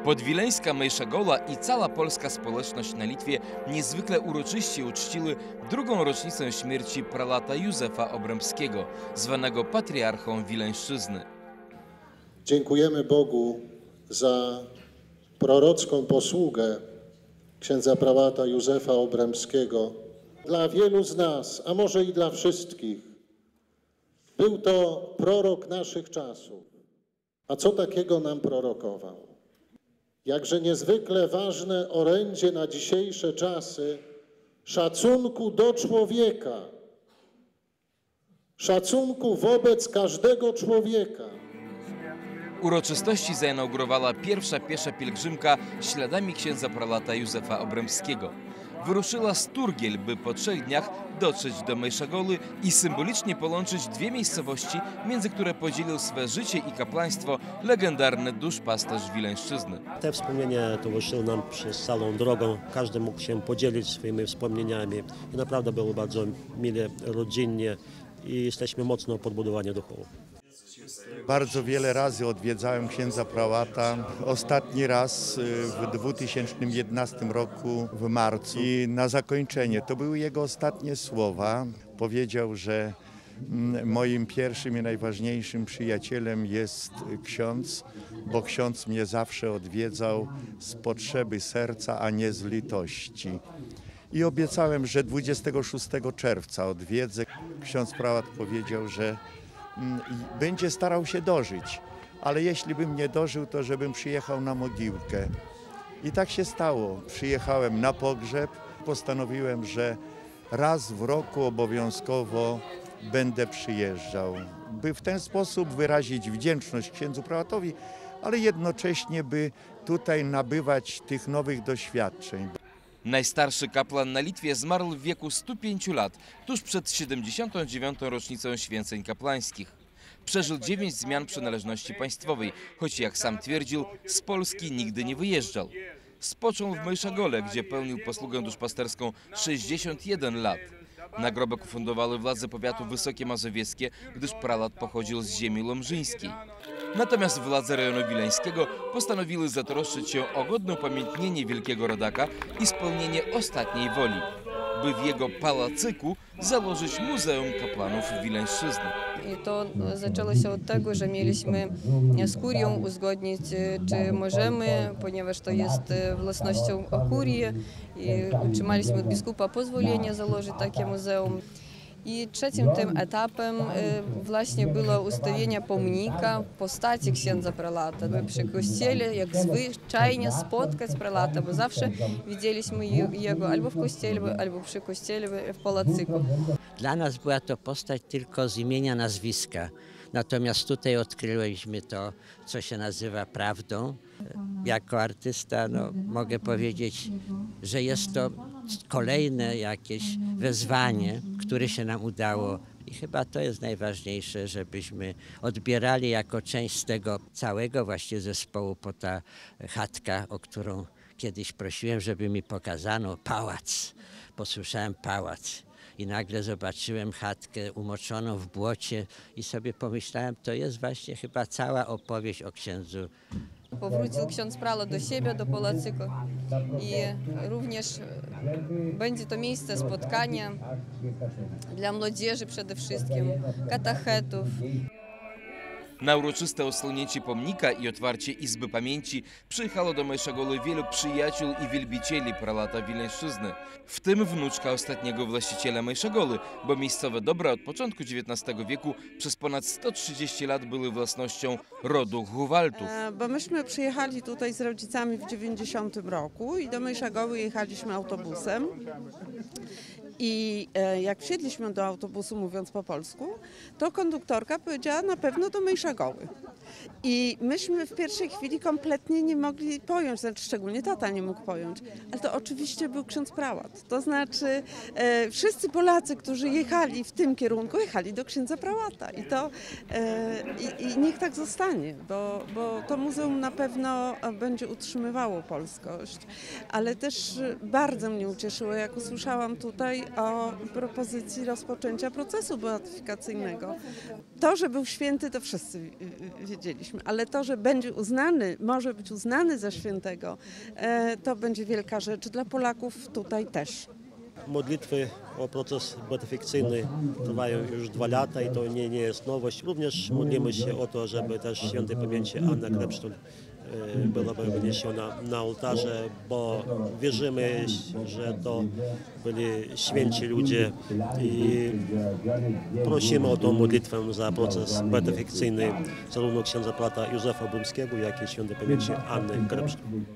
Podwileńska Mejsza Gola i cała polska społeczność na Litwie niezwykle uroczyście uczciły drugą rocznicę śmierci pralata Józefa Obremskiego, zwanego patriarchą Wileńszczyzny. Dziękujemy Bogu za prorocką posługę księdza prałata Józefa Obremskiego. Dla wielu z nas, a może i dla wszystkich, był to prorok naszych czasów. A co takiego nam prorokował? Jakże niezwykle ważne orędzie na dzisiejsze czasy szacunku do człowieka, szacunku wobec każdego człowieka. Uroczystości zainaugurowała pierwsza piesza pielgrzymka śladami księdza pralata Józefa Obremskiego. Wyruszyła z Turgiel, by po 3 dniach dotrzeć do Mejsza Goly i symbolicznie połączyć dwie miejscowości, między które podzielił swe życie i kapłaństwo legendarny duszpasterz Wileńszczyzny. Te wspomnienia towarzyszyły nam przez całą drogę. Każdy mógł się podzielić swoimi wspomnieniami i naprawdę było bardzo mile, rodzinnie i jesteśmy mocno podbudowani duchowo. Bardzo wiele razy odwiedzałem księdza prałata. Ostatni raz w 2011 roku w marcu. I na zakończenie to były jego ostatnie słowa. Powiedział, że moim pierwszym i najważniejszym przyjacielem jest ksiądz, bo ksiądz mnie zawsze odwiedzał z potrzeby serca, a nie z litości. I obiecałem, że 26 czerwca odwiedzę. Ksiądz prałat powiedział, że będzie starał się dożyć, ale jeśli bym nie dożył, to żebym przyjechał na mogiłkę. I tak się stało. Przyjechałem na pogrzeb, postanowiłem, że raz w roku obowiązkowo będę przyjeżdżał, by w ten sposób wyrazić wdzięczność księdzu prałatowi, ale jednocześnie by tutaj nabywać tych nowych doświadczeń. Najstarszy kapłan na Litwie zmarł w wieku 105 lat, tuż przed 79. rocznicą święceń kapłańskich. Przeżył 9 zmian przynależności państwowej, choć jak sam twierdził, z Polski nigdy nie wyjeżdżał. Spoczął w Mejsza Gole, gdzie pełnił posługę duszpasterską 61 lat. Nagrobek ufundowały władze powiatu Wysokie Mazowieckie, gdyż pralat pochodził z ziemi lomżyńskiej. Natomiast władze rejonu wileńskiego postanowiły zatroszczyć się o godne upamiętnienie wielkiego rodaka i spełnienie ostatniej woli, by w jego pałacyku założyć Muzeum Kapłanów Wileńszczyzny. I to zaczęło się od tego, że mieliśmy z kurią uzgodnić, czy możemy, ponieważ to jest własnością kurii, i otrzymaliśmy od biskupa pozwolenie założyć takie muzeum. I trzecim tym etapem właśnie było ustawienie pomnika postaci księdza pralata. My przy kościele, jak zwyczajnie spotkać pralata, bo zawsze widzieliśmy jego albo w kościele, albo przy kościele w pałacyku. Dla nas była to postać tylko z imienia, nazwiska. Natomiast tutaj odkryliśmy to, co się nazywa prawdą. Jako artysta mogę powiedzieć, że jest to kolejne jakieś wezwanie, które się nam udało. I chyba to jest najważniejsze, żebyśmy odbierali jako część z tego całego właśnie zespołu po ta chatka, o którą kiedyś prosiłem, żeby mi pokazano pałac. Posłyszałem pałac. I nagle zobaczyłem chatkę umoczoną w błocie i sobie pomyślałem, to jest właśnie chyba cała opowieść o księdzu. Powrócił ksiądz pralat do siebie, do pałacyku i również będzie to miejsce spotkania dla młodzieży przede wszystkim, katechetów. Na uroczyste odsłonięcie pomnika i otwarcie Izby Pamięci przyjechało do Mejsza Goly wielu przyjaciół i wielbicieli pralata Wileńszczyzny, w tym wnuczka ostatniego właściciela Mejsza Goly, bo miejscowe dobra od początku XIX wieku przez ponad 130 lat były własnością rodu Huwaltów. Bo myśmy przyjechali tutaj z rodzicami w 90 roku i do Mejsza Goły jechaliśmy autobusem. I jak wsiedliśmy do autobusu, mówiąc po polsku, to konduktorka powiedziała na pewno do Mejsza Goły. I myśmy w pierwszej chwili kompletnie nie mogli pojąć, znaczy szczególnie tata nie mógł pojąć, ale to oczywiście był ksiądz prałat. To znaczy wszyscy Polacy, którzy jechali w tym kierunku, jechali do księdza prałata. I niech tak zostanie, bo to muzeum na pewno będzie utrzymywało polskość. Ale też bardzo mnie ucieszyło, jak usłyszałam tutaj o propozycji rozpoczęcia procesu beatyfikacyjnego. To, że był święty, to wszyscy wiedzieli. wiedzieliśmy, ale to, że będzie uznany, może być uznany za świętego, to będzie wielka rzecz dla Polaków tutaj też. Modlitwy o proces beatyfikacyjny trwają już 2 lata i to nie jest nowość. Również modlimy się o to, żeby też świętej pamięci Anna Krepsztun była wyniesiona na ołtarze, bo wierzymy, że to byli święci ludzie i prosimy o tą modlitwę za proces beatyfikacyjny zarówno księdza prałata Józefa Obremskiego, jak i świętej pamięci Anny Krepsztun.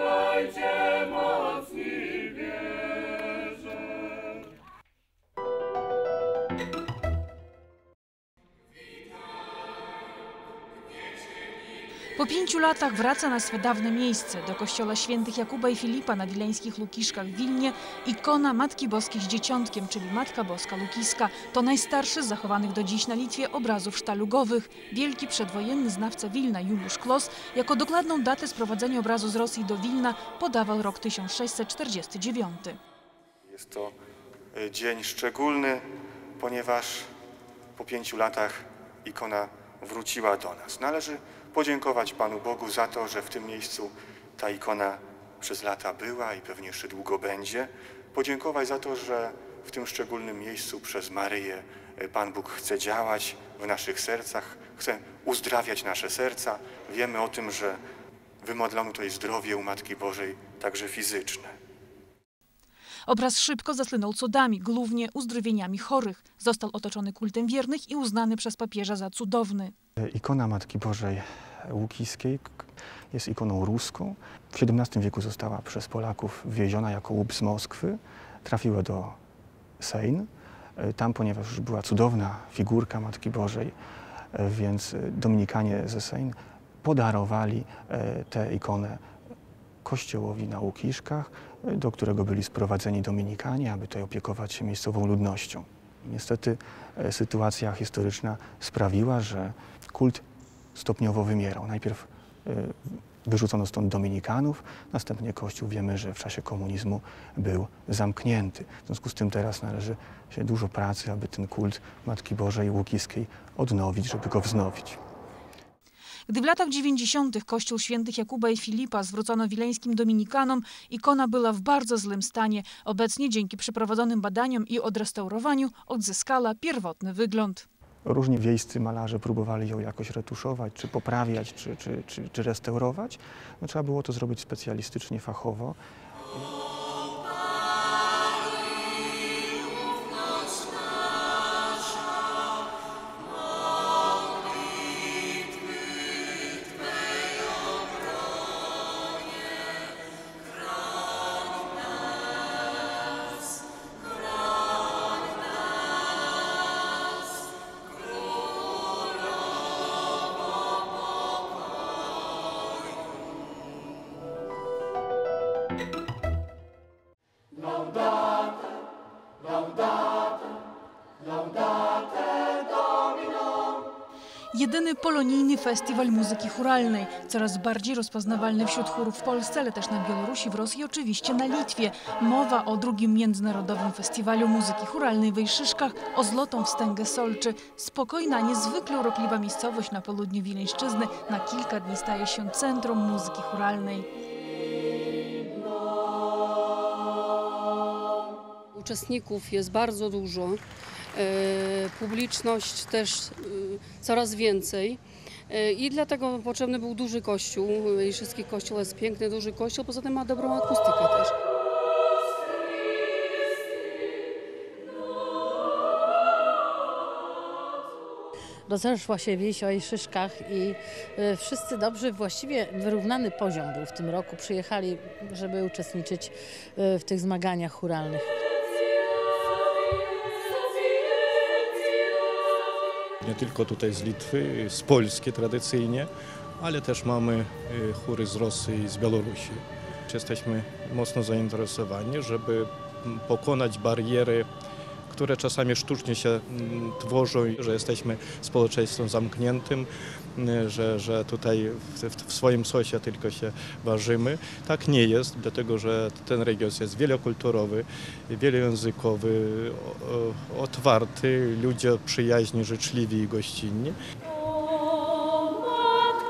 Po 5 latach wraca na swe dawne miejsce, do kościoła świętych Jakuba i Filipa na wileńskich Lukiszkach w Wilnie, ikona Matki Boskiej z Dzieciątkiem, czyli Matka Boska Lukiska. To najstarszy z zachowanych do dziś na Litwie obrazów sztalugowych. Wielki przedwojenny znawca Wilna Juliusz Klos jako dokładną datę sprowadzenia obrazu z Rosji do Wilna podawał rok 1649. Jest to dzień szczególny, ponieważ po 5 latach ikona wróciła do nas. Należy podziękować Panu Bogu za to, że w tym miejscu ta ikona przez lata była i pewnie jeszcze długo będzie. Podziękować za to, że w tym szczególnym miejscu przez Maryję Pan Bóg chce działać w naszych sercach, chce uzdrawiać nasze serca. Wiemy o tym, że wymodlono tutaj zdrowie u Matki Bożej, także fizyczne. Obraz szybko zasłynął cudami, głównie uzdrowieniami chorych. Został otoczony kultem wiernych i uznany przez papieża za cudowny. Ikona Matki Bożej Łukiskiej jest ikoną ruską. W XVII wieku została przez Polaków wwieziona jako łup z Moskwy. Trafiła do Sejn. Tam, ponieważ już była cudowna figurka Matki Bożej, więc dominikanie ze Sejn podarowali tę ikonę kościołowi na Łukiszkach, do którego byli sprowadzeni dominikanie, aby tutaj opiekować się miejscową ludnością. Niestety sytuacja historyczna sprawiła, że kult stopniowo wymierał. Najpierw wyrzucono stąd dominikanów, następnie Kościół wiemy, że w czasie komunizmu był zamknięty. W związku z tym teraz należy się dużo pracy, aby ten kult Matki Bożej Łukiskiej odnowić, żeby go wznowić. Gdy w latach 90. kościół świętych Jakuba i Filipa zwrócono wileńskim dominikanom, ikona była w bardzo złym stanie. Obecnie dzięki przeprowadzonym badaniom i odrestaurowaniu odzyskała pierwotny wygląd. Różni wiejscy malarze próbowali ją jakoś retuszować, czy poprawiać, czy restaurować. No, trzeba było to zrobić specjalistycznie, fachowo. Jedyny polonijny festiwal muzyki chóralnej, coraz bardziej rozpoznawalny wśród chórów w Polsce, ale też na Białorusi, w Rosji i oczywiście na Litwie. Mowa o drugim międzynarodowym festiwalu muzyki chóralnej w Wejszyszkach, o Złotą Wstęgę Solczy. Spokojna, niezwykle urokliwa miejscowość na południu Wileńszczyzny na kilka dni staje się centrum muzyki chóralnej. Uczestników jest bardzo dużo. Publiczność też coraz więcej i dlatego potrzebny był duży kościół. Wejszycki kościół jest piękny, duży kościół, poza tym ma dobrą akustykę też. Rozeszła się wieś o Wejszyszkach i wszyscy dobrze, właściwie wyrównany poziom był w tym roku. Przyjechali, żeby uczestniczyć w tych zmaganiach chóralnych. Nie tylko tutaj z Litwy, z Polski tradycyjnie, ale też mamy chóry z Rosji i z Białorusi. Jesteśmy mocno zainteresowani, żeby pokonać bariery, które czasami sztucznie się tworzą, że jesteśmy społeczeństwem zamkniętym, że tutaj w swoim sosie tylko się ważymy. Tak nie jest, dlatego że ten region jest wielokulturowy, wielojęzykowy, otwarty, ludzie przyjaźni, życzliwi i gościnni.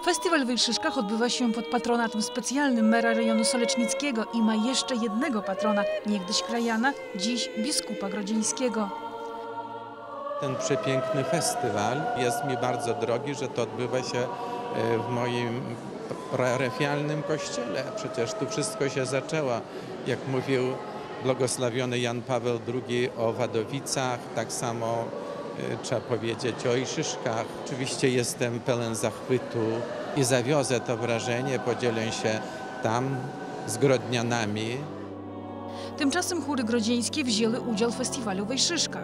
Festiwal w Wejszyszkach odbywa się pod patronatem specjalnym mera rejonu solecznickiego i ma jeszcze jednego patrona, niegdyś krajana, dziś biskupa grodzieńskiego. Ten przepiękny festiwal jest mi bardzo drogi, że to odbywa się w moim parafialnym kościele. Przecież tu wszystko się zaczęło, jak mówił błogosławiony Jan Paweł II o Wadowicach, tak samo trzeba powiedzieć o Wejszyszkach. Oczywiście jestem pełen zachwytu i zawiozę to wrażenie, podzielę się tam z grodnianami. Tymczasem chóry grodzieńskie wzięły udział w festiwalu w Wejszyszkach.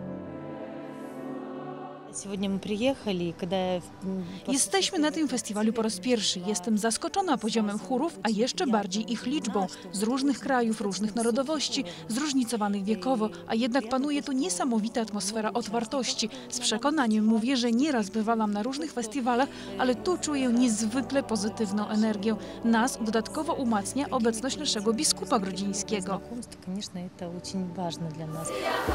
Jesteśmy na tym festiwalu po raz pierwszy. Jestem zaskoczona poziomem chórów, a jeszcze bardziej ich liczbą. Z różnych krajów, różnych narodowości, zróżnicowanych wiekowo, a jednak panuje tu niesamowita atmosfera otwartości. Z przekonaniem mówię, że nieraz bywałam na różnych festiwalach, ale tu czuję niezwykle pozytywną energię. Nas dodatkowo umacnia obecność naszego biskupa grodzieńskiego. Конечно, это очень важно для нас.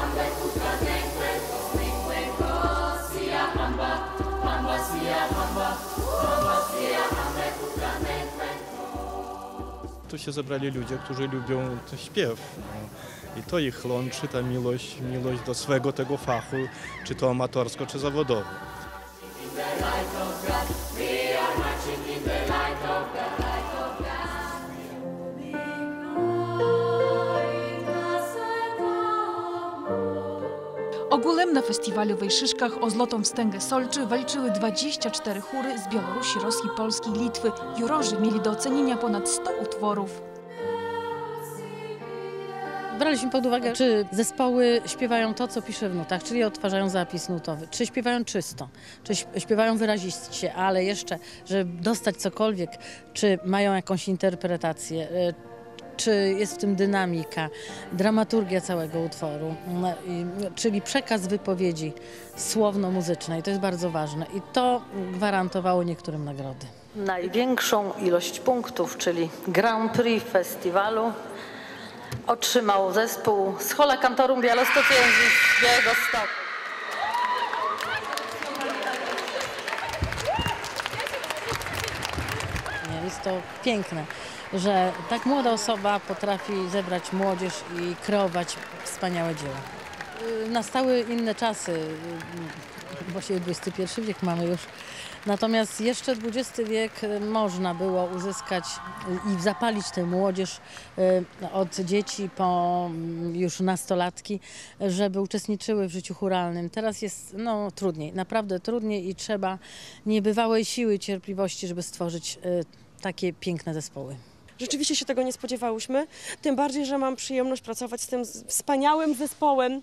Tu się zebrali ludzie, którzy lubią śpiew. I to ich łączy, ta miłość do swego tego fachu, czy to amatorsko, czy zawodowo. Ogółem na festiwalu w Wejszyszkach o złotą wstęgę Solczy walczyły 24 chóry z Białorusi, Rosji, Polski i Litwy. Jurorzy mieli do ocenienia ponad 100 utworów. Braliśmy pod uwagę, czy zespoły śpiewają to, co pisze w nutach, czyli odtwarzają zapis nutowy, czy śpiewają czysto, czy śpiewają wyraziście, ale jeszcze, żeby dostać cokolwiek, czy mają jakąś interpretację, czy jest w tym dynamika, dramaturgia całego utworu, czyli przekaz wypowiedzi słowno-muzycznej. To jest bardzo ważne i to gwarantowało niektórym nagrody. Największą ilość punktów, czyli Grand Prix festiwalu, otrzymał zespół Schola Cantorum Białostoczensis z Białegostoku. Jest to piękne, że tak młoda osoba potrafi zebrać młodzież i kreować wspaniałe dzieła. Nastały inne czasy, właściwie XXI wiek mamy już, natomiast jeszcze XX wiek można było uzyskać i zapalić tę młodzież od dzieci po już nastolatki, żeby uczestniczyły w życiu chóralnym. Teraz jest trudniej, naprawdę trudniej i trzeba niebywałej siły i cierpliwości, żeby stworzyć takie piękne zespoły. Rzeczywiście się tego nie spodziewałyśmy, tym bardziej, że mam przyjemność pracować z tym wspaniałym zespołem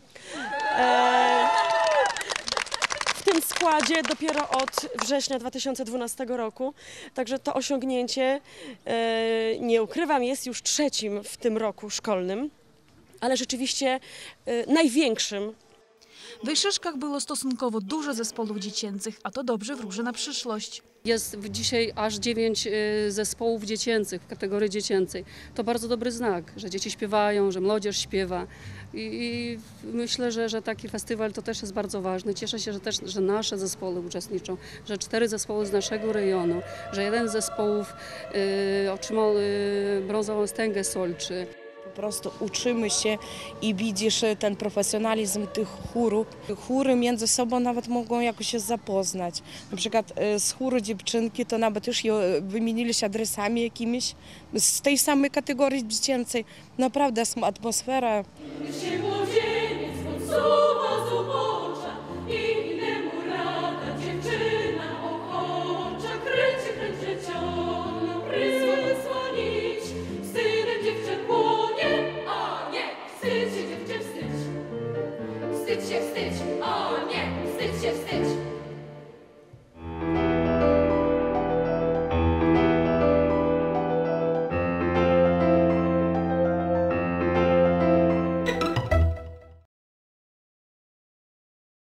w tym składzie dopiero od września 2012 roku. Także to osiągnięcie, nie ukrywam, jest już trzecim w tym roku szkolnym, ale rzeczywiście największym. W Wejszyszkach było stosunkowo dużo zespołów dziecięcych, a to dobrze wróży na przyszłość. Jest dzisiaj aż 9 zespołów dziecięcych w kategorii dziecięcej. To bardzo dobry znak, że dzieci śpiewają, że młodzież śpiewa. I myślę, że taki festiwal to też jest bardzo ważny. Cieszę się, że nasze zespoły uczestniczą, że 4 zespoły z naszego rejonu, że jeden z zespołów otrzymał brązową wstęgę Solczy. Po prostu uczymy się i widzisz ten profesjonalizm tych chórów. Chóry między sobą nawet mogą jakoś się zapoznać. Na przykład z chóru dziewczynki to nawet już wymienili się adresami jakimiś z tej samej kategorii dziecięcej. Naprawdę atmosfera. Wstydź się, wstydź, o nie, wstydź się, wstydź.